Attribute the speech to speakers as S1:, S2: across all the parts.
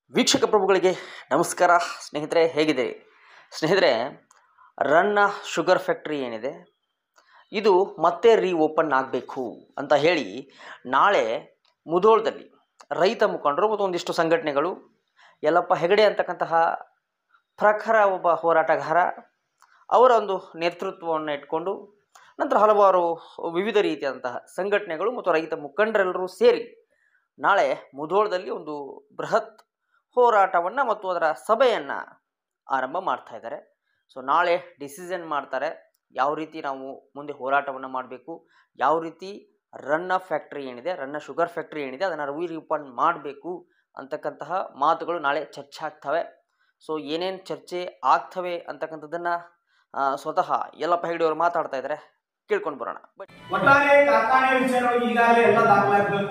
S1: ವೀಕ್ಷಕ ಪ್ರಭುಗಳಿಗೆ ನಮಸ್ಕಾರ ಸ್ನೇಹಿತರೆ, ಹೇಗಿದೆ ಸ್ನೇಹಿತರೆ? ರನ್ನ ಶುಗರ್ ಫ್ಯಾಕ್ಟ್ರಿ ಏನಿದೆ ಇದು ಮತ್ತೆ ಓಪನ್ ಆಗಬೇಕು ಅಂತ ಹೇಳಿ ನಾಳೆ ಮುಧೋಳದಲ್ಲಿ ರೈತ ಮುಖಂಡರು ಮತ್ತು ಒಂದಿಷ್ಟು ಸಂಘಟನೆಗಳು, ಯಲ್ಲಪ್ಪ ಹೆಗಡೆ ಅಂತಕ್ಕಂತಹ ಪ್ರಖರ ಒಬ್ಬ ಹೋರಾಟಗಾರ, ಅವರ ಒಂದು ನೇತೃತ್ವವನ್ನು ಇಟ್ಕೊಂಡು ನಂತರ ಹಲವಾರು ವಿವಿಧ ರೀತಿಯಾದಂತಹ ಸಂಘಟನೆಗಳು ಮತ್ತು ರೈತ ಮುಖಂಡರೆಲ್ಲರೂ ಸೇರಿ ನಾಳೆ ಮುಧೋಳದಲ್ಲಿ ಒಂದು ಬೃಹತ್ ಹೋರಾಟವನ್ನು ಮತ್ತು ಅದರ ಸಭೆಯನ್ನು ಆರಂಭ ಮಾಡ್ತಾ ಇದ್ದಾರೆ. ಸೊ ನಾಳೆ ಡಿಸಿಷನ್ ಮಾಡ್ತಾರೆ ಯಾವ ರೀತಿ ನಾವು ಮುಂದೆ ಹೋರಾಟವನ್ನು ಮಾಡಬೇಕು, ಯಾವ ರೀತಿ ರನ್ನ ಫ್ಯಾಕ್ಟ್ರಿ ಏನಿದೆ, ರನ್ನ ಶುಗರ್ ಫ್ಯಾಕ್ಟ್ರಿ ಏನಿದೆ ಅದನ್ನು ರೀಓಪನ್ ಮಾಡಬೇಕು ಅಂತಕ್ಕಂತಹ ಮಾತುಗಳು ನಾಳೆ ಚರ್ಚೆ ಆಗ್ತವೆ. ಸೊ ಏನೇನು ಚರ್ಚೆ ಆಗ್ತವೆ ಅಂತಕ್ಕಂಥದ್ದನ್ನು ಸ್ವತಃ ಯಲ್ಲಪ್ಪ ಹೆಗಡೆ ಅವರು ಮಾತಾಡ್ತಾ ಇದ್ದಾರೆ, ಕೇಳ್ಕೊಂಡು ಬರೋಣ.
S2: ಒಟ್ಟಾರೆ ಕಾರ್ಖಾನೆ ವಿಚಾರವಾಗಿ ಈಗಾಗಲೇ ಎಲ್ಲ ದಾಖಲಾತಿಗಳು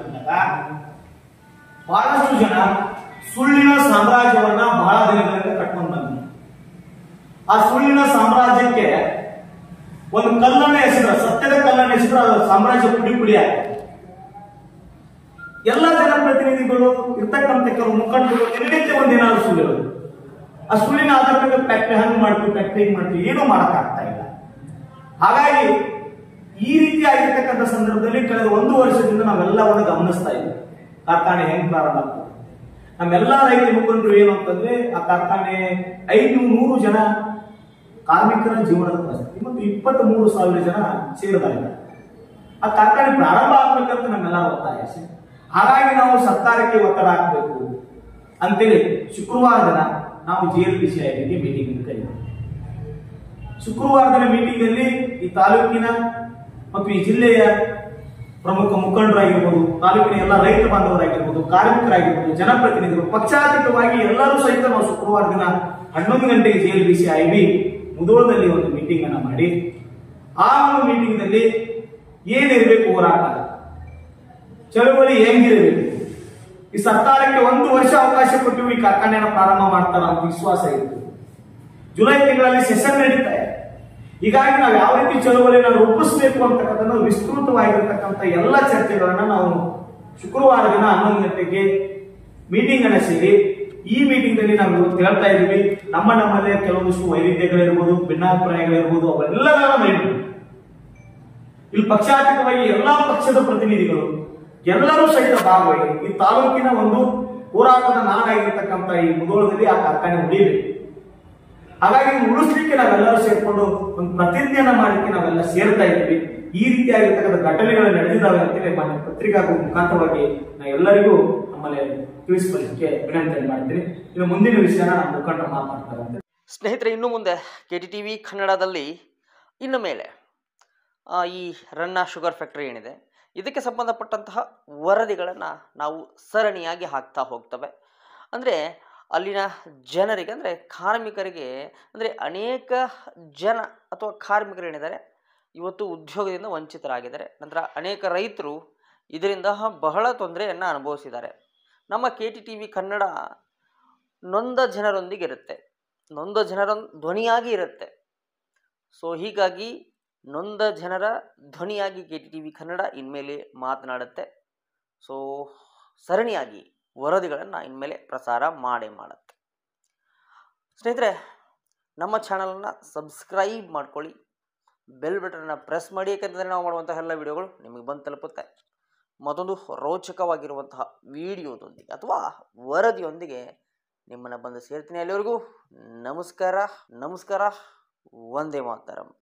S2: ಬಹಳಷ್ಟು ಜನ ಸುಳ್ಳಿನ ಸಾಮ್ರಾಜ್ಯವನ್ನ ಬಹಳ ದಿನಗಳಿಂದ ಕಟ್ಕೊಂಡು ಬಂದ್ರು. ಆ ಸುಳ್ಳಿನ ಸಾಮ್ರಾಜ್ಯಕ್ಕೆ ಒಂದು ಕಲ್ಲನ್ನ ಹೆಸರು, ಸತ್ಯದ ಕಲ್ಲನ್ನ ಹೆಸರು, ಅದು ಸಾಮ್ರಾಜ್ಯ ಪುಡಿ ಪುಡಿ ಆಗಿದೆ. ಎಲ್ಲ ಜನಪ್ರತಿನಿಧಿಗಳು ಇರ್ತಕ್ಕಂಥ ಕೆಲವು ಮುಖಂಡರು ದಿನನಿತ್ಯ ಒಂದೇನಾದ್ರು ಸುಳ್ಳು, ಆ ಸುಳ್ಳಿನ ಆಧಾರದ ಫ್ಯಾಕ್ಟ್ರಿ ಹಂಗ್ ಮಾಡ್ತೀವಿ, ಫ್ಯಾಕ್ಟ್ರಿ ಮಾಡ್ತೀವಿ, ಏನೂ ಮಾಡಕ್ ಆಗ್ತಾ ಇಲ್ಲ. ಹಾಗಾಗಿ ಈ ರೀತಿ ಆಗಿರ್ತಕ್ಕಂಥ ಸಂದರ್ಭದಲ್ಲಿ ಕಳೆದ 1 ವರ್ಷದಿಂದ ನಾವೆಲ್ಲವನ್ನು ಗಮನಿಸ್ತಾ ಇದ್ದೀವಿ. ಕಾರ್ಖಾನೆ ಹೆಂಗ್ ಪ್ರಾರಂಭ ಆಗ್ತದೆ, ನಮ್ಮೆಲ್ಲಾ ರೈತ ಮುಖಂಡರು ಏನು ಅಂತಂದ್ರೆ ಆ ಕಾರ್ಖಾನೆ 500 ಜನ ಕಾರ್ಮಿಕರ ಜೀವನದ ಪರಿಸ್ಥಿತಿ ಮತ್ತು 23,000 ಜನ ಸೇರಿದ್ದಾರೆ. ಆ ಕಾರ್ಖಾನೆ ಪ್ರಾರಂಭ ಆಗ್ಬೇಕಂತ ನಮ್ಮೆಲ್ಲ ಒತ್ತಾಯ. ಹಾಗಾಗಿ ನಾವು ಸರ್ಕಾರಕ್ಕೆ ಒತ್ತಡ ಹಾಕಬೇಕು ಅಂತೇಳಿ ಶುಕ್ರವಾರ ದಿನ ನಾವು JLPCIಗೆ ಮೀಟಿಂಗ್ ಕರೆದಿದ್ದೇವೆ. ಶುಕ್ರವಾರ ದಿನ ಮೀಟಿಂಗ್ ಅಲ್ಲಿ ಈ ತಾಲೂಕಿನ ಮತ್ತು ಈ ಜಿಲ್ಲೆಯ ಪ್ರಮುಖ ಮುಖಂಡರಾಗಿರ್ಬೋದು, ತಾಲೂಕಿನ ಎಲ್ಲ ರೈತ ಬಾಂಧವರಾಗಿರ್ಬೋದು, ಕಾರ್ಮಿಕರಾಗಿರ್ಬೋದು, ಜನಪ್ರತಿನಿಧಿಗಳು, ಪಕ್ಷಾತೀತವಾಗಿ ಎಲ್ಲರೂ ಸಹಿತ ನಾವು ಶುಕ್ರವಾರ ದಿನ 11 ಗಂಟೆಗೆ JLPCI ಮುಧೋಳದಲ್ಲಿ ಒಂದು ಮೀಟಿಂಗ್ ಅನ್ನ ಮಾಡಿ ಆ ಒಂದು ಮೀಟಿಂಗ್ ನಲ್ಲಿ ಏನಿರಬೇಕು ಹೋರಾಟ, ಚಳವಳಿ ಹೆಂಗಿರಬೇಕು, ಈ ಸರ್ಕಾರಕ್ಕೆ 1 ವರ್ಷ ಅವಕಾಶ ಕೊಟ್ಟು ಈ ಕಾರ್ಖಾನೆಯನ್ನು ಪ್ರಾರಂಭ ಮಾಡ್ತಾರ ಅಂತ ವಿಶ್ವಾಸ ಇತ್ತು. ಜುಲೈ ತಿಂಗಳಲ್ಲಿ ಸೆಷನ್ ನಡೀತಾ ಇದೆ. ಹೀಗಾಗಿ ನಾವು ಯಾವ ರೀತಿ ಚಳವಳಿಯನ್ನು ರೂಪಿಸಬೇಕು ಅಂತಕ್ಕಂಥ ವಿಸ್ತೃತವಾಗಿರ್ತಕ್ಕಂಥ ಎಲ್ಲ ಚರ್ಚೆಗಳನ್ನ ನಾವು ಶುಕ್ರವಾರ ದಿನ 11 ಗಂಟೆಗೆ ಮೀಟಿಂಗ್ ಅನ್ನ ಸೇರಿ ಈ ಮೀಟಿಂಗ್ ನಲ್ಲಿ ನಾವು ಇವತ್ತು ಹೇಳ್ತಾ ಇದೀವಿ. ನಮ್ಮಲ್ಲೇ ಕೆಲವೊಂದಿಷ್ಟು ವೈವಿಧ್ಯಗಳಿರ್ಬೋದು, ಭಿನ್ನಾಭಿಪ್ರಾಯಗಳಿರ್ಬೋದು, ಅವೆಲ್ಲವನ್ನ ಮೈಂಡ್ ಇಲ್ಲಿ ಪಕ್ಷಾತೀತವಾಗಿ ಎಲ್ಲಾ ಪಕ್ಷದ ಪ್ರತಿನಿಧಿಗಳು ಎಲ್ಲರೂ ಸಹಿತ ಭಾಗವಹಿಸಿ ಈ ತಾಲೂಕಿನ ಒಂದು ಹೋರಾಟದ ನಾಡಾಗಿರ್ತಕ್ಕಂಥ ಈ ಮುಧೋಳದಲ್ಲಿ ಆ ಕಾರ್ಖಾನೆ ಉಳಿಬೇಕು. ಹಾಗಾಗಿ ಉಳಿಸ್ಲಿಕ್ಕೆ ನಾವೆಲ್ಲರೂ ಸೇರ್ಕೊಂಡು ಒಂದು ಪ್ರತಿಜ್ಞೆಯನ್ನ ಮಾಡಲಿಕ್ಕೆ ನಾವೆಲ್ಲ ಸೇರ್ತಾ ಇದ್ವಿ. ಈ ರೀತಿಯಾಗಿರ್ತಕ್ಕಂಥ ಘಟನೆಗಳು ನಡೆದಿದ್ದಾವೆ ಅಂತೇಳಿ ಮಾನ್ಯ ಪತ್ರಿಕಾ ಮುಖಾಂತರವಾಗಿ ನಾ ಎಲ್ಲರಿಗೂ ನಮ್ಮಲ್ಲಿ ತಿಳಿಸ್ಕೊಳ್ಳಿಕ್ಕೆ ವಿನಂತಿ ಮಾಡ್ತೀನಿ. ಇನ್ನು ಮುಂದಿನ ವಿಷಯನ ನಮ್ಮ ಮುಖಂಡರು ಮಾತನಾಡ್ತಾರೆ.
S1: ಸ್ನೇಹಿತರೆ, ಇನ್ನು ಮುಂದೆ KTTV ಕನ್ನಡದಲ್ಲಿ ಇನ್ನು ಮೇಲೆ ಈ ರನ್ನ ಶುಗರ್ ಫ್ಯಾಕ್ಟ್ರಿ ಏನಿದೆ ಇದಕ್ಕೆ ಸಂಬಂಧಪಟ್ಟಂತಹ ವರದಿಗಳನ್ನು ನಾವು ಸರಣಿಯಾಗಿ ಹಾಕ್ತಾ ಹೋಗ್ತವೆ. ಅಂದರೆ ಅಲ್ಲಿನ ಜನರಿಗೆ, ಅಂದರೆ ಕಾರ್ಮಿಕರಿಗೆ, ಅಂದರೆ ಅನೇಕ ಜನ ಅಥವಾ ಕಾರ್ಮಿಕರೇನಿದ್ದಾರೆ ಇವತ್ತು ಉದ್ಯೋಗದಿಂದ ವಂಚಿತರಾಗಿದ್ದಾರೆ. ನಂತರ ಅನೇಕ ರೈತರು ಇದರಿಂದ ಬಹಳ ತೊಂದರೆಯನ್ನು ಅನುಭವಿಸಿದ್ದಾರೆ. ನಮ್ಮ KTTV ಕನ್ನಡ ನೊಂದ ಜನರೊಂದಿಗೆ ಇರುತ್ತೆ, ನೊಂದ ಜನರ ಧ್ವನಿಯಾಗಿ ಇರುತ್ತೆ. ಸೊ ಹೀಗಾಗಿ ನೊಂದ ಜನರ ಧ್ವನಿಯಾಗಿ KTTV ಕನ್ನಡ ಇನ್ಮೇಲೆ ಮಾತನಾಡುತ್ತೆ. ಸೊ ಸರಣಿಯಾಗಿ ವರದಿಗಳನ್ನು ಇನ್ಮೇಲೆ ಪ್ರಸಾರ ಮಾಡುತ್ತೆ. ಸ್ನೇಹಿತರೆ, ನಮ್ಮ ಚಾನಲನ್ನು ಸಬ್ಸ್ಕ್ರೈಬ್ ಮಾಡ್ಕೊಳ್ಳಿ, ಬೆಲ್ ಬಟನ್ನ ಪ್ರೆಸ್ ಮಾಡಿ, ಯಾಕೆಂದರೆ ನಾವು ಮಾಡುವಂತಹ ಎಲ್ಲ ವಿಡಿಯೋಗಳು ನಿಮಗೆ ಬಂದು ತಲುಪುತ್ತೆ. ಮತ್ತೊಂದು ರೋಚಕವಾಗಿರುವಂತಹ ವಿಡಿಯೋದೊಂದಿಗೆ ಅಥವಾ ವರದಿಯೊಂದಿಗೆ ನಿಮ್ಮನ್ನು ಬಂದು ಸೇರ್ತೀನಿ. ಅಲ್ಲಿವರೆಗೂ ನಮಸ್ಕಾರ, ವಂದೇ ಮಾತರಂ.